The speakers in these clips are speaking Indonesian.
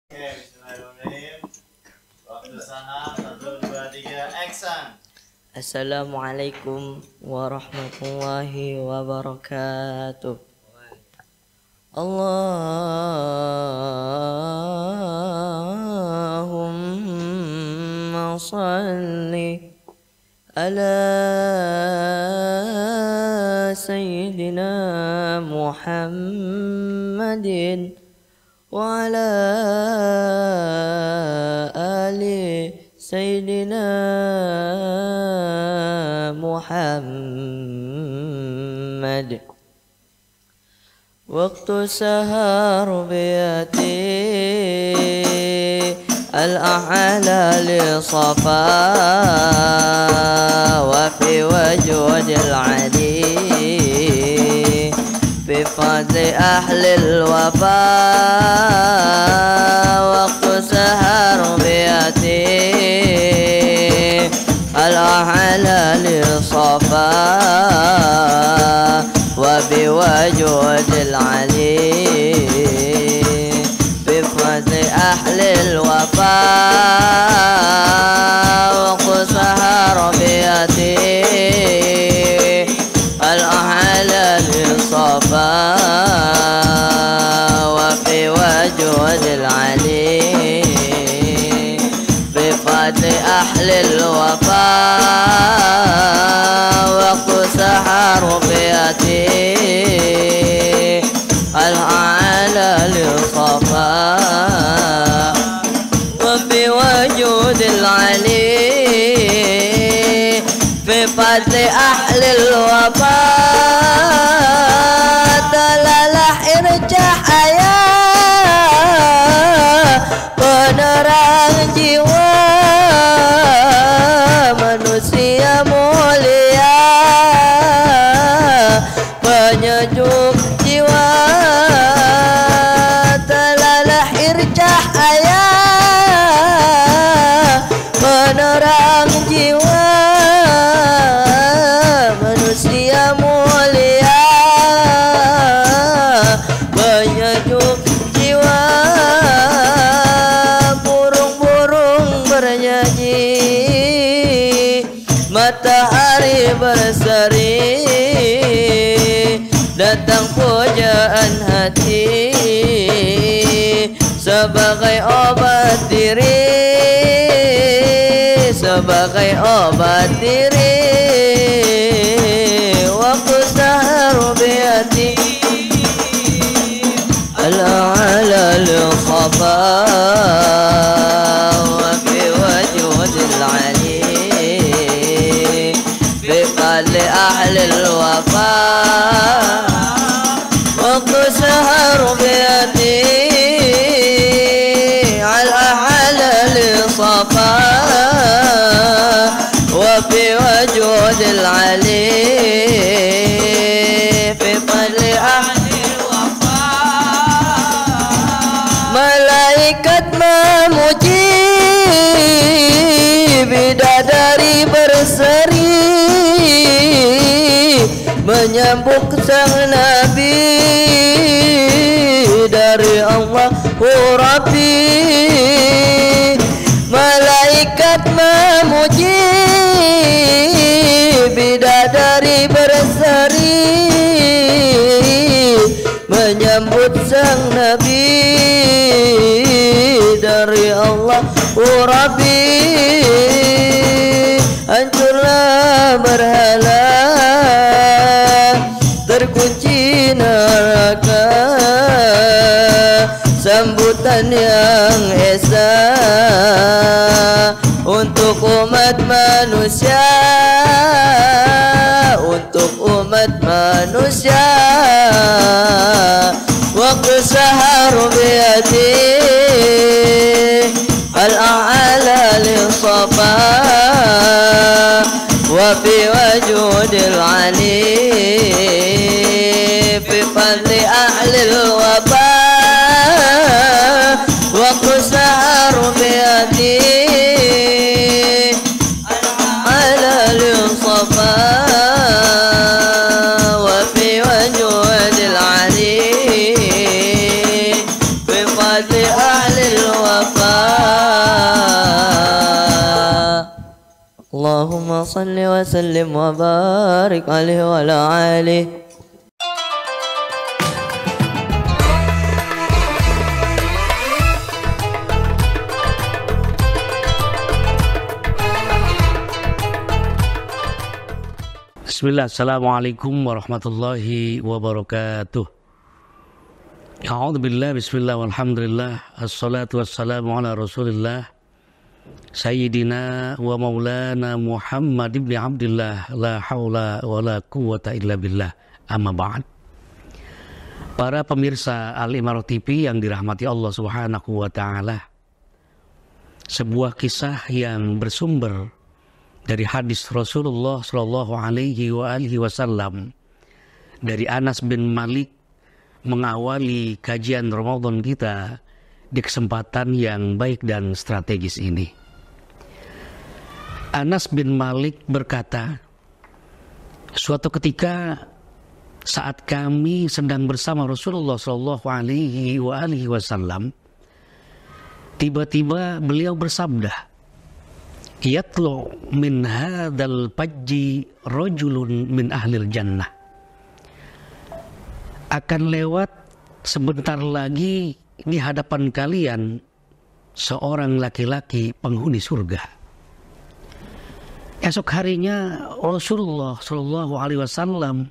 Oke, bismillahirrahmanirrahim. Waktu sana 1, 2, 3, action. Assalamualaikum warahmatullahi wabarakatuh. Allahumma salli ala sayyidina Muhammadin wa ala ali sayyidina Muhammad. Waktu sahar biyati al-a'la li safa wa fi wajudil ali fi fadli ahli al-wafa. Waktu sahar biyati al-a'la li safa wa bi wajudil ali bi fadli ahli al-wafa. Wa sahar biyati al-a'la li safa wa bi wajudil ali bi fadli ahli al-wafa. Waktu sahar biyati al-a'la li safa wa bi wajudil ali bi fadli ahli al-wafa. Talalah irjah ayah penerang jiwa manusia mulia, penyejuk jiwa. Talalah irjah ayah penerang jiwa manusia mulia, penyejuk jiwa. Burung-burung bernyanyi, matahari berseri, datang pujaan hati sebagai obat diri, sebagai obat diri. Waktu sahar biyati al-a'la li safa wa fi wajudil ali bi fadli ahli al-wafa. Waktu sahar biyati al-a'la li safa wa fi wajudil ali bi fadli ahli al-wafa. Malaikat memuji, bidadari berseri menyambut sang nabi dari Allahu Rabbi. Malaikat memuji, bidadari berseri menyambut sang nabi dari Allahu Rabbi. Hancurlah berhala, terkunci neraka, sambutan yang esa untuk umat manusia, untuk umat manusia. Waktu sahar biyati al-a'la li safa wa fi wajudil ali fi fadli ahli al-wafa. Waktu sahar biyati al-a'la li safa wa fi wajudil ali bi fadli ahli al اللهم صل وسلم وبارك عليه وعلى آله. Bismillah, assalamualaikum warahmatullahi wabarakatuh. A'udzubillah, bismillah, walhamdulillah, assalatu wassalamu ala rasulillah Sayyidina wa maulana Muhammad ibn Abdillah, la hawla wa la quwwata illa billah, amma ba'd. Para pemirsa Al-Imarah TV yang dirahmati Allah subhanahu wa ta'ala, sebuah kisah yang bersumber dari hadis Rasulullah Shallallahu Alaihi Wasallam dari Anas bin Malik mengawali kajian Ramadan kita di kesempatan yang baik dan strategis ini. Anas bin Malik berkata, suatu ketika saat kami sedang bersama Rasulullah Shallallahu Alaihi Wasallam, tiba-tiba beliau bersabda, yatlu min hadzal fajji rajulun min ahlil jannah. Akan lewat sebentar lagi di hadapan kalian seorang laki-laki penghuni surga. Esok harinya Rasulullah Shallallahu Alaihi Wasallam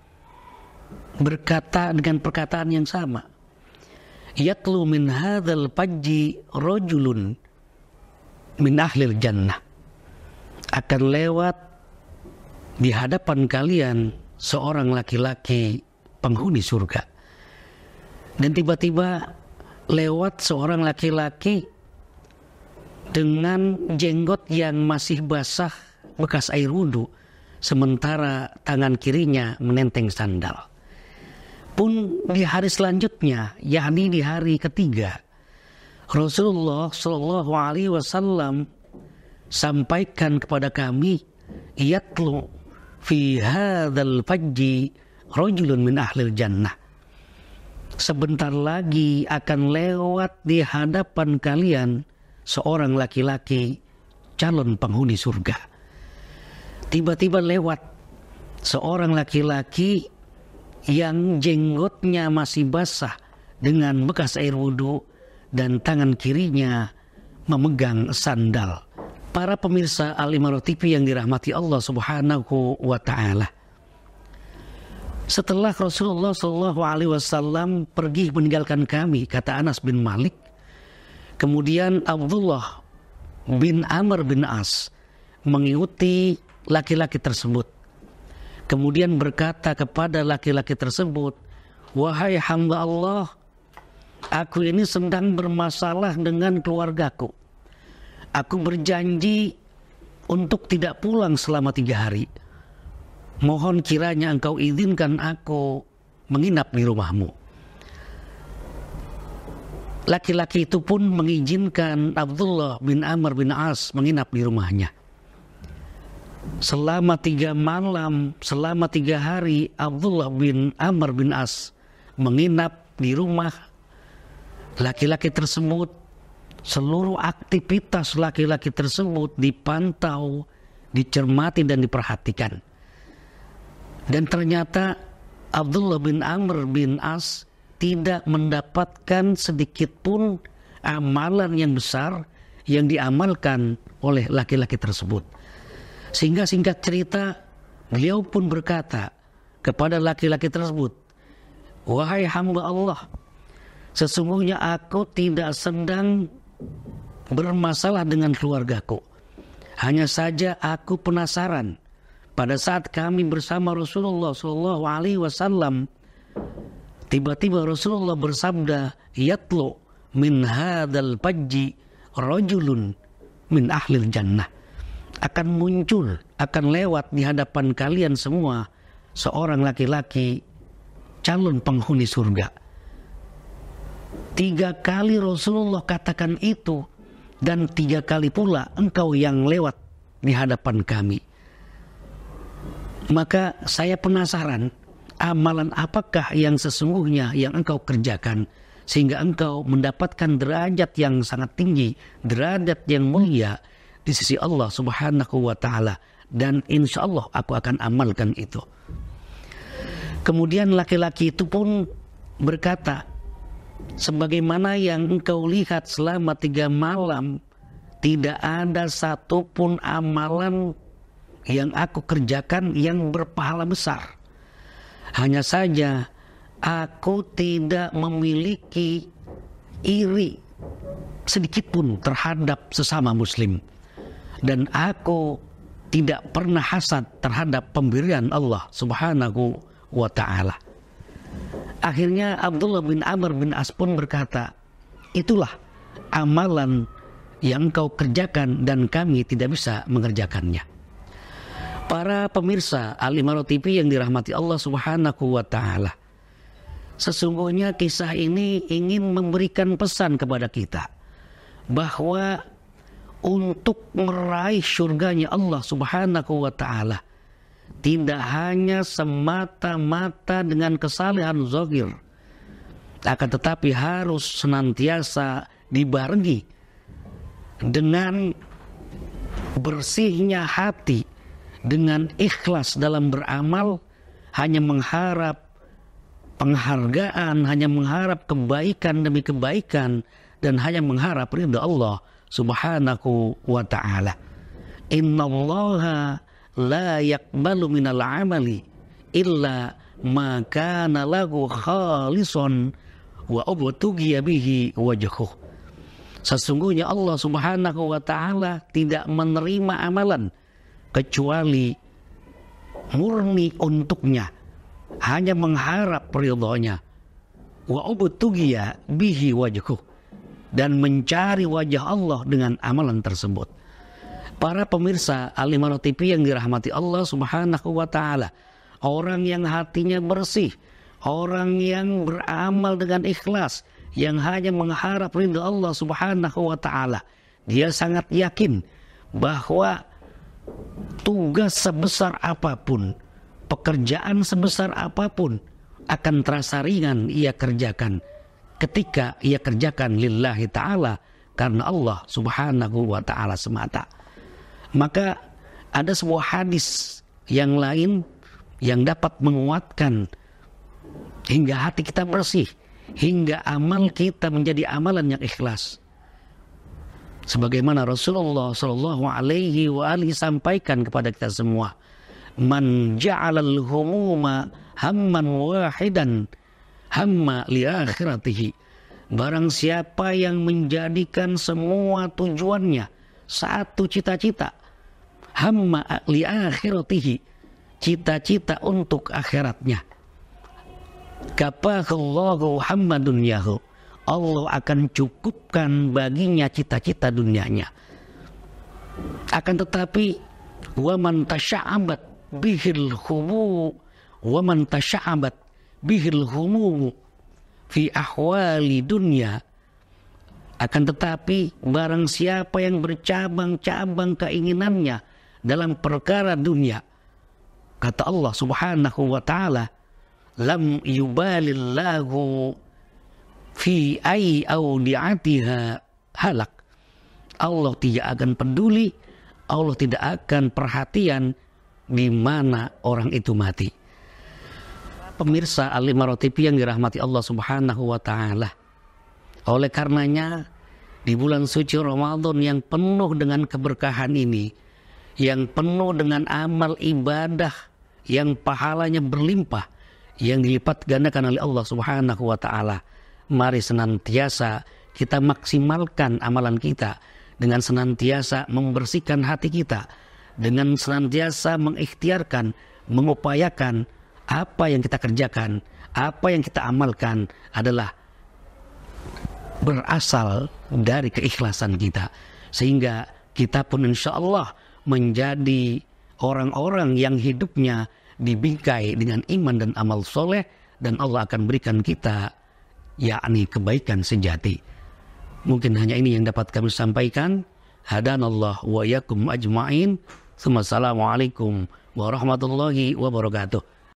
berkata dengan perkataan yang sama, yatlu min hadzal fajji rajulun min ahlil jannah. Akan lewat di hadapan kalian seorang laki-laki penghuni surga. Dan tiba-tiba lewat seorang laki-laki dengan jenggot yang masih basah bekas air wudhu, sementara tangan kirinya menenteng sandal. Pun di hari selanjutnya, yakni di hari ketiga, Rasulullah Shallallahu Alaihi Wasallam sampaikan kepada kami, yatlu fi hadzal fajji rajulun min ahlil jannah. Sebentar lagi akan lewat di hadapan kalian seorang laki-laki calon penghuni surga. Tiba-tiba lewat seorang laki-laki yang jenggotnya masih basah dengan bekas air wudhu dan tangan kirinya memegang sandal. Para pemirsa Al-Imarah TV yang dirahmati Allah subhanahu wa ta'ala, setelah Rasulullah Shallallahu Alaihi Wasallam pergi meninggalkan kami, kata Anas bin Malik, kemudian Abdullah bin Amr bin As mengikuti laki-laki tersebut. Kemudian berkata kepada laki-laki tersebut, wahai hamba Allah, aku ini sedang bermasalah dengan keluargaku. Aku berjanji untuk tidak pulang selama 3 hari. Mohon kiranya engkau izinkan aku menginap di rumahmu. Laki-laki itu pun mengizinkan Abdullah bin Amr bin As menginap di rumahnya. Selama 3 malam, selama 3 hari, Abdullah bin Amr bin As menginap di rumah laki-laki tersebut. Seluruh aktivitas laki-laki tersebut dipantau, dicermati dan diperhatikan. Dan ternyata Abdullah bin Amr bin As tidak mendapatkan sedikit pun amalan yang besar yang diamalkan oleh laki-laki tersebut. Sehingga singkat cerita, beliau pun berkata kepada laki-laki tersebut, wahai hamba Allah, sesungguhnya aku tidak sedang bermasalah dengan keluargaku. Hanya saja aku penasaran, pada saat kami bersama Rasulullah Shallallahu Alaihi Wasallam, tiba-tiba Rasulullah bersabda, yatlu min hadzal fajji rajulun min ahlil jannah. Akan muncul, akan lewat di hadapan kalian semua seorang laki-laki calon penghuni surga. 3 kali Rasulullah katakan itu, dan 3 kali pula engkau yang lewat di hadapan kami. Maka saya penasaran, amalan apakah yang sesungguhnya yang engkau kerjakan sehingga engkau mendapatkan derajat yang sangat tinggi, derajat yang mulia, di sisi Allah Subhanahu wa ta'ala, dan insya Allah aku akan amalkan itu. Kemudian laki-laki itu pun berkata, sebagaimana yang engkau lihat selama 3 malam, tidak ada satupun amalan yang aku kerjakan yang berpahala besar. Hanya saja aku tidak memiliki iri sedikit pun terhadap sesama muslim, dan aku tidak pernah hasad terhadap pemberian Allah Subhanahu wa ta'ala. Akhirnya Abdullah bin Amr bin As pun berkata, itulah amalan yang engkau kerjakan dan kami tidak bisa mengerjakannya. Para pemirsa Al-Imarah TV yang dirahmati Allah Subhanahu wa ta'ala, sesungguhnya kisah ini ingin memberikan pesan kepada kita bahwa untuk meraih surganya Allah Subhanahu wa ta'ala tidak hanya semata-mata dengan kesalehan zahir, akan tetapi harus senantiasa dibarengi dengan bersihnya hati, dengan ikhlas dalam beramal, hanya mengharap penghargaan, hanya mengharap kebaikan demi kebaikan, dan hanya mengharap ridha Allah Subhanahu wa ta'ala. Innallaha la yaqbalu minal amali illa ma kana lahu khalisan wa ubtughiya bihi wajhuh. Sesungguhnya Allah Subhanahu wa ta'ala tidak menerima amalan kecuali murni untuknya, hanya mengharap ridhonya, wa ubtughiya bihi wajhuh, dan mencari wajah Allah dengan amalan tersebut. Para pemirsa Al-Imarah TV yang dirahmati Allah Subhanahu wa ta'ala, orang yang hatinya bersih, orang yang beramal dengan ikhlas, yang hanya mengharap ridha Allah Subhanahu wa ta'ala, dia sangat yakin bahwa tugas sebesar apapun, pekerjaan sebesar apapun akan terasa ringan ia kerjakan ketika ia kerjakan lillahi ta'ala, karena Allah Subhanahu wa ta'ala semata. Maka ada sebuah hadis yang lain yang dapat menguatkan hingga hati kita bersih, hingga amal kita menjadi amalan yang ikhlas. Sebagaimana Rasulullah Shallallahu Alaihi Wasallam sampaikan kepada kita semua, man ja'alal humuma hamman wahidan hamma li akhiratihi. Barang siapa yang menjadikan semua tujuannya satu cita-cita, hamma li akhiratihi, cita-cita untuk akhiratnya, kafahallahu hamma dunyahu, Allah akan cukupkan baginya cita-cita dunianya. Akan tetapi wa man tasya'abat bihil humu wa man tasya'abat bihil humu fi ahwali dunya, akan tetapi barang siapa yang bercabang-cabang keinginannya dalam perkara dunia, kata Allah Subhanahu wa ta'ala, lam yubalillahu fi ai audiatiha halak. Allah tidak akan peduli, Allah tidak akan perhatian di mana orang itu mati. Pemirsa Al-Imarah TV yang dirahmati Allah Subhanahu wa ta'ala, oleh karenanya di bulan suci Ramadan yang penuh dengan keberkahan ini, yang penuh dengan amal ibadah yang pahalanya berlimpah, yang dilipat gandakan oleh Allah Subhanahu wa ta'ala, mari senantiasa kita maksimalkan amalan kita dengan senantiasa membersihkan hati kita, dengan senantiasa mengikhtiarkan, mengupayakan apa yang kita kerjakan, apa yang kita amalkan adalah berasal dari keikhlasan kita, sehingga kita pun insya Allah menjadi orang-orang yang hidupnya dibingkai dengan iman dan amal soleh, dan Allah akan berikan kita yakni kebaikan sejati. Mungkin hanya ini yang dapat kami sampaikan. Hadanallah wa yakum ajma'in. Assalamualaikum warahmatullahi wabarakatuh.